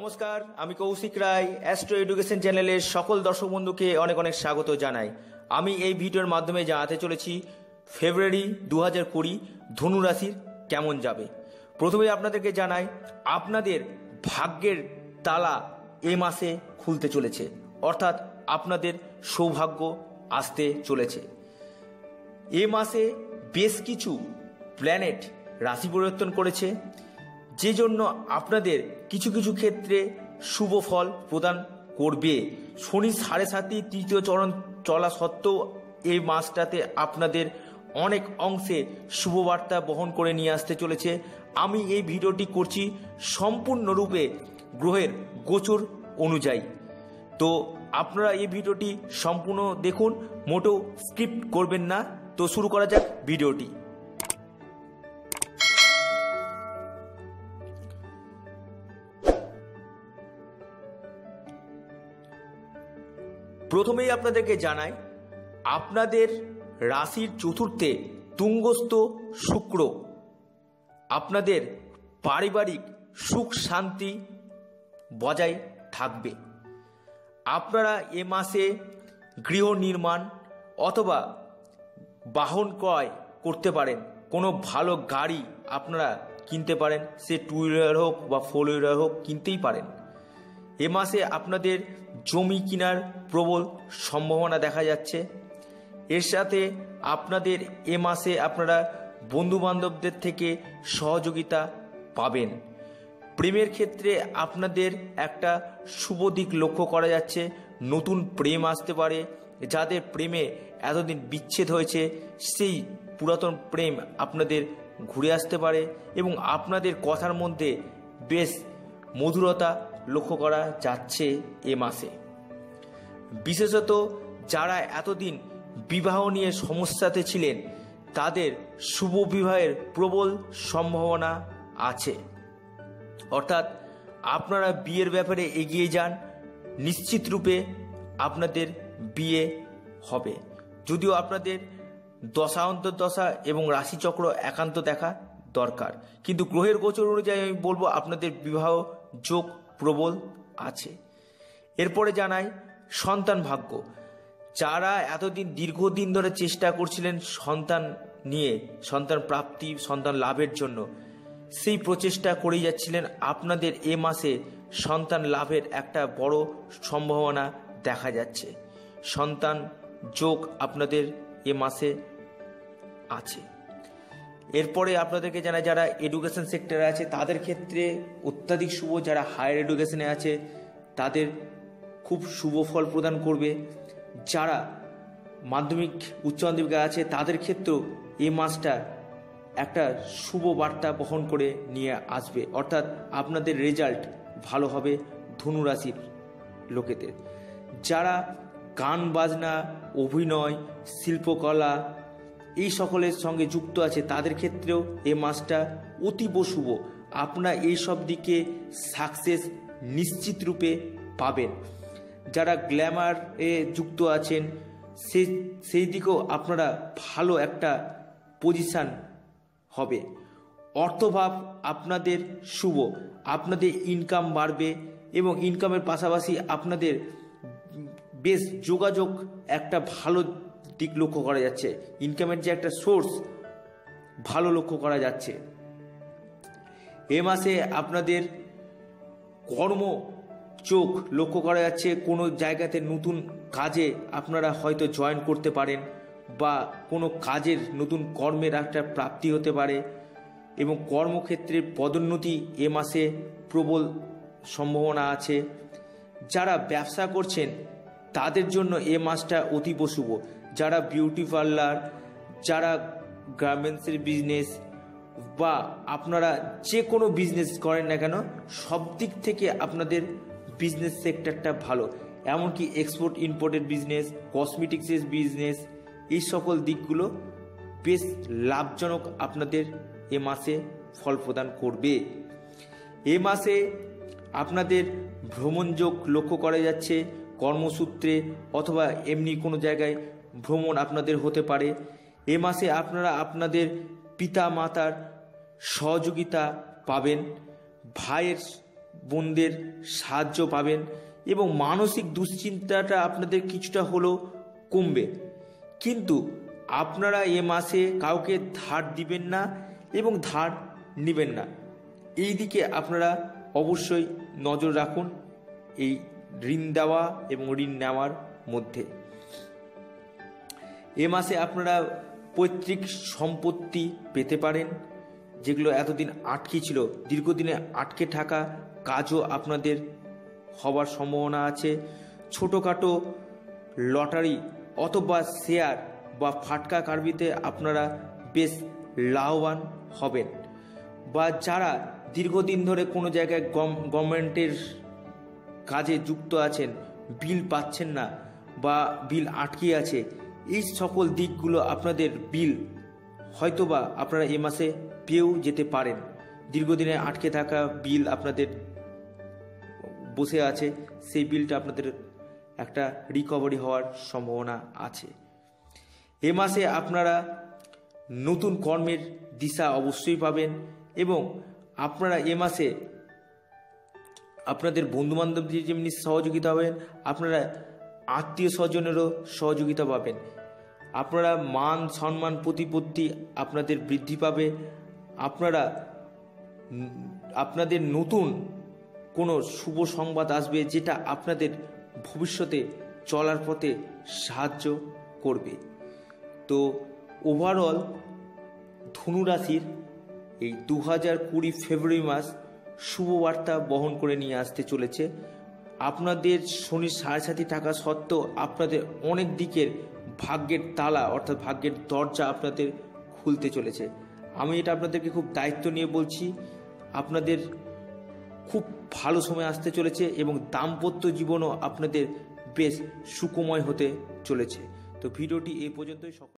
নমস্কার, আমি কৌশিক রায় astro education চ্যানেলের সকল দর্শক বন্ধুকে অনেক অনেক স্বাগত জানাই। আমি এই ভিডিওর মাধ্যমে জানাতে চলেছি ফেব্রুয়ারি 2020 ধনু রাশির কেমন যাবে। প্রথমে আপনাদেরকে জানাই, আপনাদের ভাগ্যের তালা এ মাসে খুলতে চলেছে, অর্থাৎ আপনাদের সৌভাগ্য আসতে চলেছে। এ মাসে বেশ কিছু প্ল্যানেট রাশি পরিবর্তন করেছে, যে জন্য আপনাদের কিছু কিছু ক্ষেত্রে শুভ ফল প্রদান করবে। শনি 7.5 তৃতীয় চরণ চলা সত্ত্বেও এই মাসটাতে আপনাদের অনেক অংশে শুভবার্তা বহন করে নিয়ে আসতে চলেছে। আমি এই ভিডিওটি করছি সম্পূর্ণরূপে গ্রহের গোচর অনুযায়ী, তো আপনারা এই ভিডিওটি সম্পূর্ণ দেখুন, মোটেও স্কিপ করবেন না। তো শুরু করা যাক ভিডিওটি। প্রথমেই আপনাদেরকে জানাই, আপনাদের রাশির চতুর্থে তুঙ্গস্থ শুক্র আপনাদের পারিবারিক সুখ শান্তি বজায় থাকবে। আপনারা এ মাসে গৃহ নির্মাণ অথবা বাহন ক্রয় করতে পারেন। কোনো ভালো গাড়ি আপনারা কিনতে পারেন, সে 2 হুইলার হোক বা 4 হুইলার হোক কিনতেই পারেন। এ মাসে আপনাদের জমি কেনার প্রবল সম্ভাবনা দেখা যাচ্ছে। এর সাথে আপনাদের এ মাসে আপনারা বন্ধুবান্ধবদের থেকে সহযোগিতা পাবেন। প্রেমের ক্ষেত্রে আপনাদের একটা শুভ দিক লক্ষ্য করা যাচ্ছে। নতুন প্রেম আসতে পারে। যাদের প্রেমে এতদিন বিচ্ছেদ হয়েছে, সেই পুরাতন প্রেম আপনাদের ঘুরে আসতে পারে এবং আপনাদের কথার মধ্যে বেশ মধুরতা লক্ষ্য করা যাচ্ছে এ মাসে। বিশেষত যারা এতদিন বিবাহ নিয়ে সমস্যাতে ছিলেন, তাদের শুভ বিবাহের প্রবল সম্ভাবনা আছে। অর্থাৎ আপনারা বিয়ের ব্যাপারে এগিয়ে যান, নিশ্চিত রূপে আপনাদের বিয়ে হবে। যদিও আপনাদের দশান্তর দশা এবং রাশিচক্র একান্ত দেখা দরকার, কিন্তু গ্রহের গোচর অনুযায়ী আমি বলবো আপনাদের বিবাহ যোগ প্রবল আছে। এরপরে জানাই সন্তান ভাগ্য। যারা এতদিন দীর্ঘদিন ধরে চেষ্টা করছিলেন সন্তান নিয়ে, সন্তান প্রাপ্তি, সন্তান লাভের জন্য, সেই প্রচেষ্টা করেই যাচ্ছিলেন, আপনাদের এ মাসে সন্তান লাভের একটা বড় সম্ভাবনা দেখা যাচ্ছে। সন্তান যোগ আপনাদের এ মাসে আছে। এরপরে আপনাদেরকে জানাই, যারা এডুকেশন সেক্টরে আছে তাদের ক্ষেত্রে অত্যাধিক শুভ। যারা হায়ার এডুকেশনে আছে তাদের খুব শুভ ফল প্রদান করবে। যারা মাধ্যমিক উচ্চ মাধ্যমিক আছে তাদের ক্ষেত্রেও এই মাসটা একটা শুভ বার্তা বহন করে নিয়ে আসবে, অর্থাৎ আপনাদের রেজাল্ট ভালো হবে ধনু রাশির লোকেদের। যারা গান বাজনা, অভিনয়, শিল্পকলা এই সকলের সঙ্গে যুক্ত আছে তাদের ক্ষেত্রেও এই মাসটা অতীব শুভ। আপনারা এই সব দিকে সাকসেস নিশ্চিত রূপে পাবেন। যারা গ্ল্যামার এ যুক্ত আছেন সেই দিকেও আপনারা ভালো একটা পজিশান হবে। অর্থভাব আপনাদের শুভ, আপনাদের ইনকাম বাড়বে এবং ইনকামের পাশাপাশি আপনাদের বেশ যোগাযোগ একটা ভালো দিক লক্ষ্য করা যাচ্ছে। ইনকামের যে একটা সোর্স ভালো লক্ষ্য করা যাচ্ছে। এ মাসে আপনাদের কর্ম চোখ লক্ষ্য করা যাচ্ছে। কোনো জায়গাতে নতুন কাজে আপনারা হয়তো জয়েন করতে পারেন বা কোনো কাজের নতুন কর্মের একটা প্রাপ্তি হতে পারে এবং কর্মক্ষেত্রে পদোন্নতি এ মাসে প্রবল সম্ভাবনা আছে। যারা ব্যবসা করছেন তাদের জন্য এ মাসটা অতীব শুভ। যারা বিউটি পার্লার, যারা গার্মেন্টসের বিজনেস বা আপনারা যে কোনো বিজনেস করেন না কেন, সব দিক থেকে আপনাদের বিজনেস সেক্টরটা ভালো। এমনকি এক্সপোর্ট ইম্পোর্টের বিজনেস, কসমেটিক্সের বিজনেস, এই সকল দিকগুলো বেশ লাভজনক আপনাদের এ মাসে ফল প্রদান করবে। এ মাসে আপনাদের ভ্রমণযোগ লক্ষ্য করা যাচ্ছে। কর্মসূত্রে অথবা এমনি কোনো জায়গায় ভ্রমণ আপনাদের হতে পারে। এ মাসে আপনারা আপনাদের পিতা মাতার সহযোগিতা পাবেন। ভাইয়ের বোনদের সাহায্য পাবেন এবং মানসিক দুশ্চিন্তাটা আপনাদের কিছুটা হলেও কমবে। কিন্তু আপনারা এ মাসে কাউকে ধার দিবেন না এবং ধার নেবেন না, এই দিকে আপনারা অবশ্যই নজর রাখুন এই ঋণ দেওয়া এবং ঋণ নেওয়ার মধ্যে। এ মাসে আপনারা পৈতৃক সম্পত্তি পেতে পারেন, যেগুলো এতদিন আটকে ছিল, দীর্ঘদিনে আটকে থাকা কাজও আপনাদের হওয়ার সম্ভাবনা আছে। ছোটোখাটো লটারি অথবা শেয়ার বা ফাটকা কারবিতে আপনারা বেশ লাভবান হবেন। বা যারা দীর্ঘদিন ধরে কোনো জায়গায় গভর্নমেন্টের কাজে যুক্ত আছেন, বিল পাচ্ছেন না বা বিল আটকে আছে, এই সকল দিকগুলো আপনাদের বিল হয়তোবা আপনারা এ মাসে পেয়েও যেতে পারেন। দীর্ঘদিনে আটকে থাকা বিল আপনাদের বসে আছে, সেই বিলটা আপনাদের একটা রিকভারি হওয়ার সম্ভাবনা আছে। এ মাসে আপনারা নতুন কর্মের দিশা অবশ্যই পাবেন এবং আপনারা এ মাসে আপনাদের বন্ধুবান্ধবদের যেমনি সহযোগিতা পাবেন, আপনারা আত্মীয় স্বজনেরও সহযোগিতা পাবেন। আপনারা মান সম্মান প্রতিপত্তি আপনাদের বৃদ্ধি পাবে। আপনাদের নতুন কোনো শুভ সংবাদ আসবে, যেটা আপনাদের ভবিষ্যতে চলার পথে সাহায্য করবে। তো ওভারঅল ধনুরাশির এই 2020 ফেব্রুয়ারি মাস শুভবার্তা বহন করে নিয়ে আসতে চলেছে। আপনাদের শনির সাড়ে থাকা সত্ত্বেও আপনাদের অনেক দিকের ভাগ্যের তালা অর্থাৎ ভাগ্যের দরজা আপনাদের খুলতে চলেছে। আমি এটা আপনাদেরকে খুব দায়িত্ব নিয়ে বলছি। আপনাদের খুব ভালো সময় আসতে চলেছে এবং দাম্পত্য জীবনও আপনাদের বেশ সুখময় হতে চলেছে। তো ভিডিওটি এই পর্যন্তই।